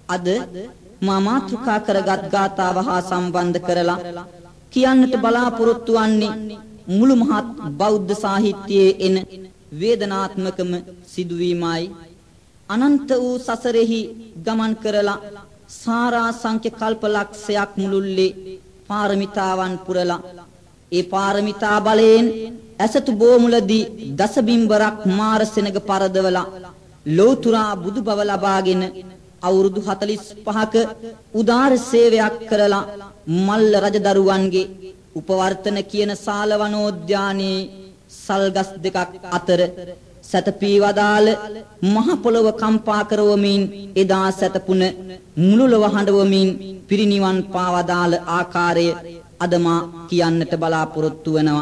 අද මා මාතෘකා කරගත් ගාථාව හා සම්බන්ධ කරලා කියන්නට බලාපොරොත්තු වන්නේ මුළු මහත් බෞද්ධ සාහිත්‍යයේ එන වේදනාත්මකම සිදුවීමයි. අනන්ත වූ සසරෙහි ගමන් කරලා සාරා සංඛ්‍ය කල්පලක්ෂයක් මුළුල්ලේ පාරමිතාවන් පුරලා ඒ පාරමිතා බලයෙන් ඇසතු බෝමුලදී දසබිම්බරක් මාර සෙනග පරදවලා ලෝතුරා බුදු බව ලබාගෙන අවුරුදු 45ක උදාර සේවයක් කරලා මල්ල රජදරුවන්ගේ උපවර්තන කියන සාලවනෝද්‍යානයේ සල්ගස් දෙකක් අතර සතපී වදාළ මහ පොළොව කම්පා කරවමින් එදා සතපුන මුළු ලොව හඬවමින් පිරිනිවන් පාවදාළ ආකාරය අද මා කියන්නට බලාපොරොත්තු වෙනවා.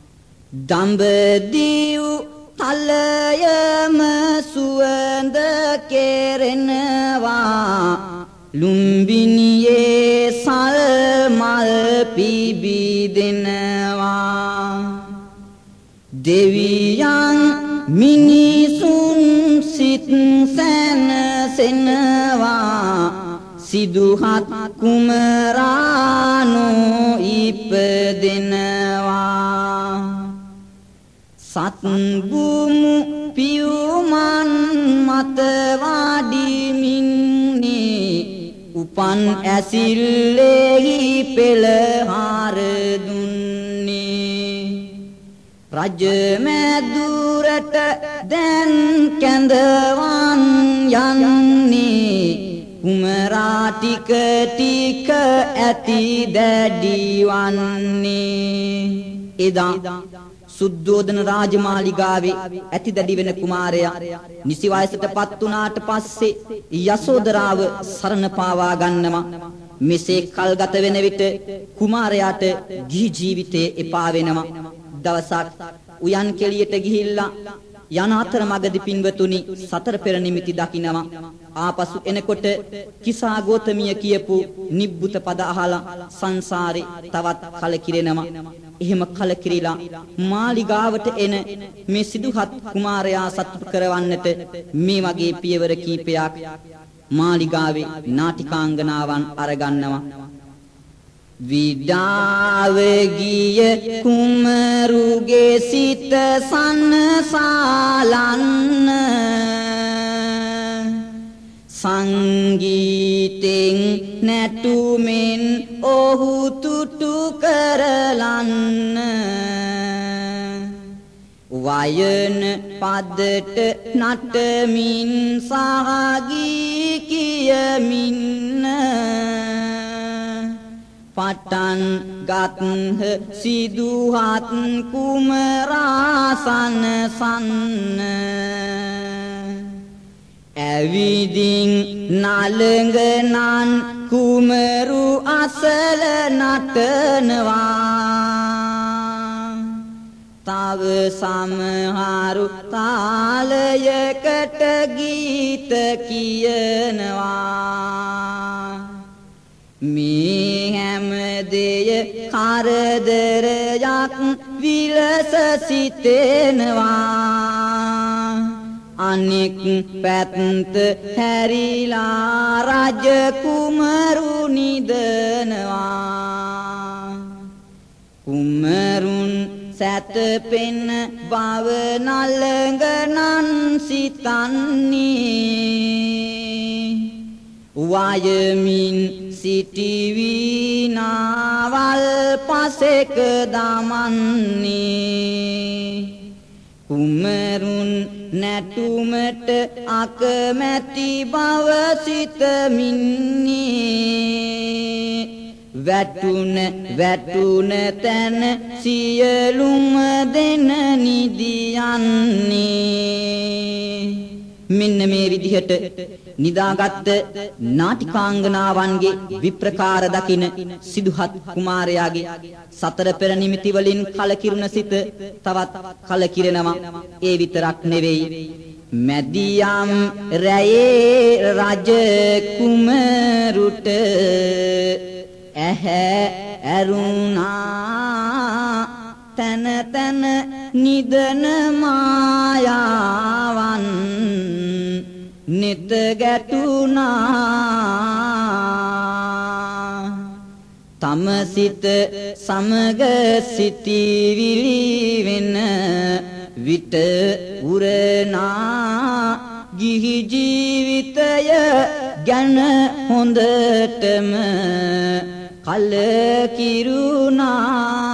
දඹදිව් තලයම සුවඳ කෙරෙනවා ලුම්බිනියේ සල් මල් පිබිදෙනවා දෙවියන් මිනිසුන් සිත් සැනසෙනවා සිදුහත් කුමරානෝ ඉපදෙනවා සත්බුමු පියුමන් මත වඩිමින්නේ උපන් ඇසිල්ලෙහි පෙළහර දුන්නේ රජ මැදුරට දැන් කැඳවන් යන්නේ කුමරා ටික ටික ඇති දැඩිවන්නේ එදා සුද්ධෝදන රාජමාලිගාවේ ඇති දැඩි වෙන කුමාරයා නිසි වයසටපත් වුණාට පස්සේ යසෝදරාව සරණ පාවා ගන්නවා. මෙසේ කල් ගත වෙන විට කුමාරයාට ගිහි ජීවිතේ එපා වෙනවා. දවසක් උයන් කෙළියට ගිහිල්ලා යන අතර මගදී පින්වතුනි සතර පෙර නිමිති දකින්නවා. ආපසු එනකොට කිසා ගෝතමිය කියපු නිබ්බුත පද අහලා සංසාරේ තවත් කලකිරෙනවා. එහෙම කලකිරිලා මාලිගාවට එන මේ සිදුහත් කුමාරයා සතුටු කරවන්නට මේ වගේ පියවර කීපයක් මාලිගාවේ නාටිකාංගනාවන් අරගන්නවා. විඩාව ගිය කුමරුගේ සිත සන්නසාලන්න සංගීතෙන් නැටුමෙන් ඔහු තුටු කරලන්න වයන පදට නටමින් සහගී කියමින්න පටන් ගත්හ සිදුහත් කුමරාසන සන්න ඇවිදින් නලඟනන් කුමරු අසල නටනවා තව සමහරු තාලයකට ගීත කියනවා මේ හැම දෙය කරදරයක් විලස සිතෙනවා අනෙක් පැත්ත හැරිලා රජ කුමරු නිදනවා කුමරුන් සැතපෙන බව නලඟනන් සිතන්නේ වයමින් සිටිවිනාවල් පසෙක දමන්නේ කුමරුන් නැටුමට අකමැති බව සිතමින්නේ වැටුන තැන සියලුම දෙන නිදියන්නේ මෙන්න මේ විදිහට නිදාගත් නාටිකාංගනාවන්ගේ විප්‍රකාර දකින සිදුහත් කුමාරයාගේ සතර පෙර නිමිති වලින් කලකිරුණ සිත තවත් කලකිරෙනවා. ඒ විතරක් නෙවෙයි මැදියම් රැයේ රජ කුමරුට ඇහැ ඇරුණා තන තන නිදන මායාවන් නිත ගැටුණා තම සිත සමග සිටිවිලි වෙන විට උරනා ගිහි ජීවිතය ගැන හොඳටම කලකිරුණා